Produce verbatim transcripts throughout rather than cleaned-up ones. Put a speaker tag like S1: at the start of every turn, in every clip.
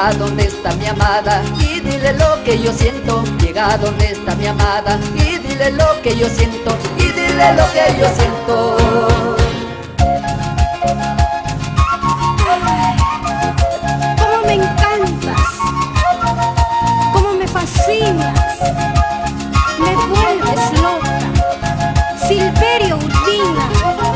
S1: Llega donde está mi amada y dile lo que yo siento. Llega donde está mi amada y dile lo que yo siento. Y dile lo que yo siento.
S2: Cómo me encantas, cómo me fascinas, me vuelves loca, Silverio Urbina.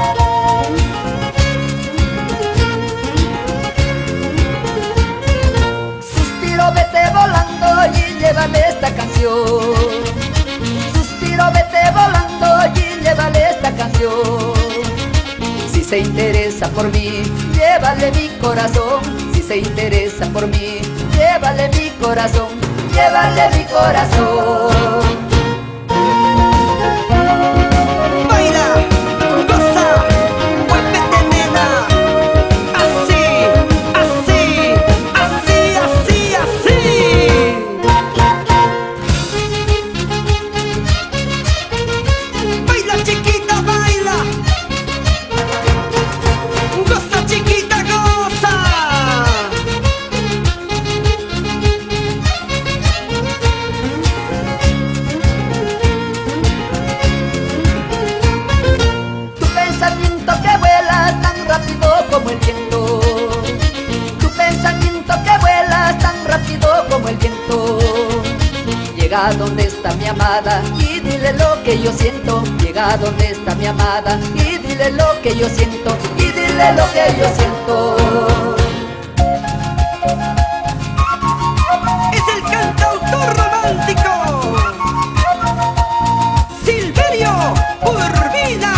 S1: Suspiro, vete volando y llévale esta canción. Suspiro, vete volando y llévale esta canción. Si se interesa por mí, llévale mi corazón. Si se interesa por mí, llévale mi corazón. Llévale mi corazón. Como el viento, tu pensamiento que vuela tan rápido como el viento. Llega donde está mi amada y dile lo que yo siento. Llega donde está mi amada y dile lo que yo siento. Y dile lo que yo siento.
S3: Es el cantautor romántico Silverio Urbina.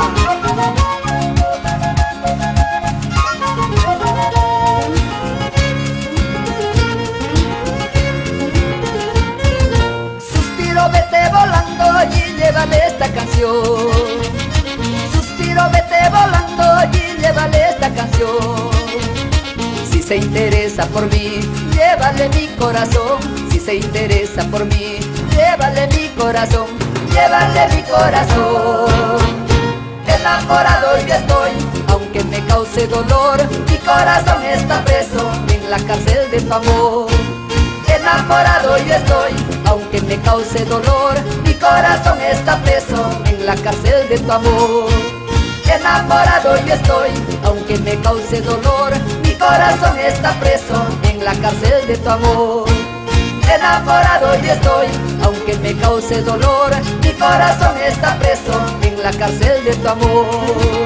S1: Vete volando y llévale esta canción. Suspiro, vete volando y llévale esta canción. Si se interesa por mí, llévale mi corazón. Si se interesa por mí, llévale mi corazón. Llévale mi corazón. Enamorado yo estoy, aunque me cause dolor. Mi corazón está preso en la cárcel de tu amor. Enamorado yo estoy, aunque me cause dolor. Mi corazón está preso en la cárcel de tu amor. Enamorado yo estoy, aunque me cause dolor. Mi corazón está preso en la cárcel de tu amor. Enamorado yo estoy, aunque me cause dolor. Mi corazón está preso en la cárcel de tu amor.